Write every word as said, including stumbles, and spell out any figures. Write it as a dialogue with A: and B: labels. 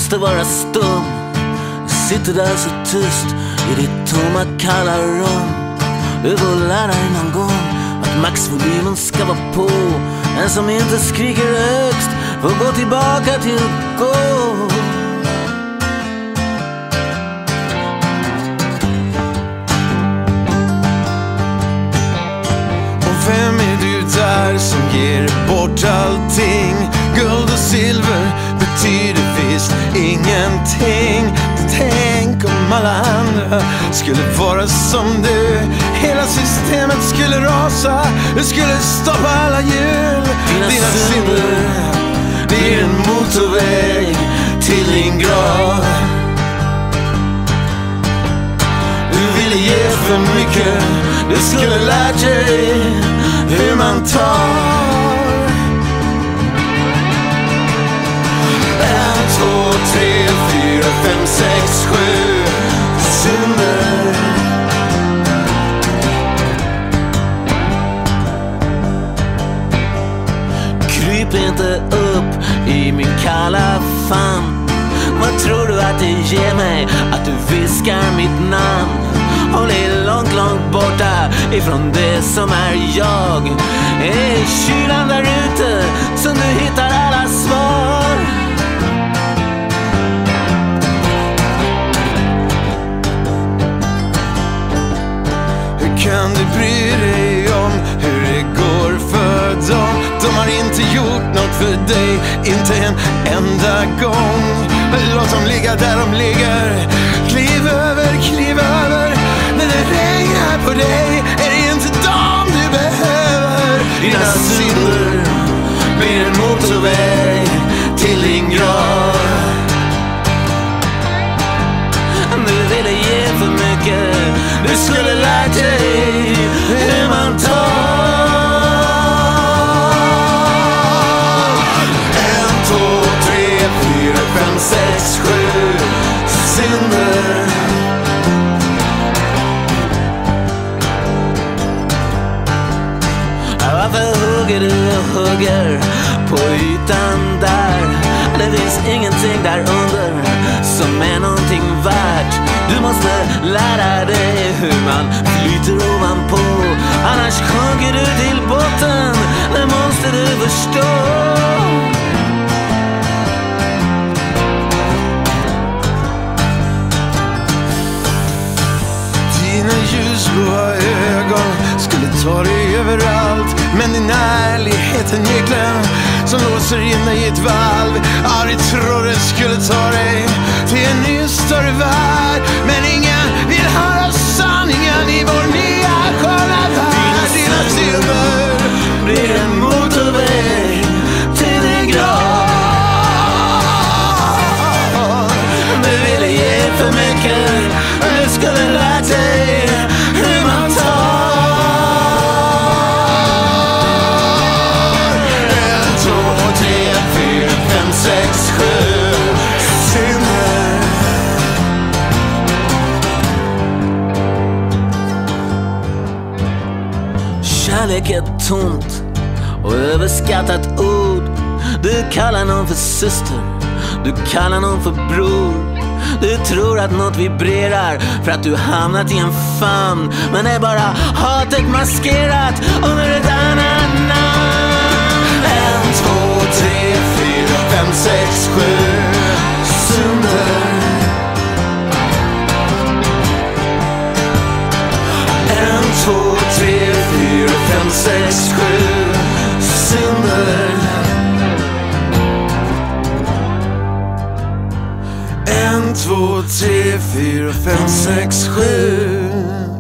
A: måste vara stum. Sitter där så tyst i ditt tomma kalla rum. Du får lära dig någon gång att maxvolymen ska vara på. En som inte skriker högst får gå tillbaka till att gå.
B: Och vem är du där som ger bort allting? Guld och silver betyder visst ingenting. Tänk om alla andra skulle vara som du. Hela systemet skulle rasa. Du skulle stoppa alla hjul.
A: Dina, Dina synder blir en motorväg till din grav. Du ville ge för mycket. Du skulle lärt dig hur man tar. En, två, tre, fyra, fem, sex, sju synder. Kryp inte upp i min kalla famn. Vad tror du att det ger mig att du viskar mitt namn? Håll dig långt, långt borta ifrån det som är jag. I kylan där ute som du hittar alla svar.
B: Hur kan du bry dig om hur det går för dem? De har inte gjort något för dig, inte en enda gång. Låt dem ligga där de ligger. Kliv över, kliv över. När det regnar på dig är det inte dem du behöver.
A: Dina synder blir en motorväg till din grav. Du ville ge för mycket. Du skulle lärt dig hur man tar. En, två, tre, fyra, fem, sex, sju synder. Varför hugger du och hugger på ytan där? Det finns ingenting där under som är någonting värt. Du måste lära dig hur man flyter ovanpå. Annars sjunker du till botten. Det måste du förstå.
B: Dina ljusblåa ögon skulle ta dig överallt. Men din ärlighet är nyckeln som låser in dig i ett valv. Aldrig trodde det skulle ta dig till en ny större värld. Men ingen vill höra sanningen i vår nya sköna värld. Dina synder
A: blir en motorväg till din grav. Du ville ge för mycket. Du skulle lärt dig hur man tar. En, två, tre, fyra, fem, sex, sju synder. Kärlek är tomt och överskattat ord. Du kallar någon för syster. Du kallar någon för bror. Du tror att något vibrerar för att du hamnat i en famn. Men det är bara hatet maskerat under ett annat namn. En, två, tre, fyra, fem, sex, sju synder. En, två, tre, fyra, fem, sex, sju synder. En, två, tre, fyra, fem, sex, sju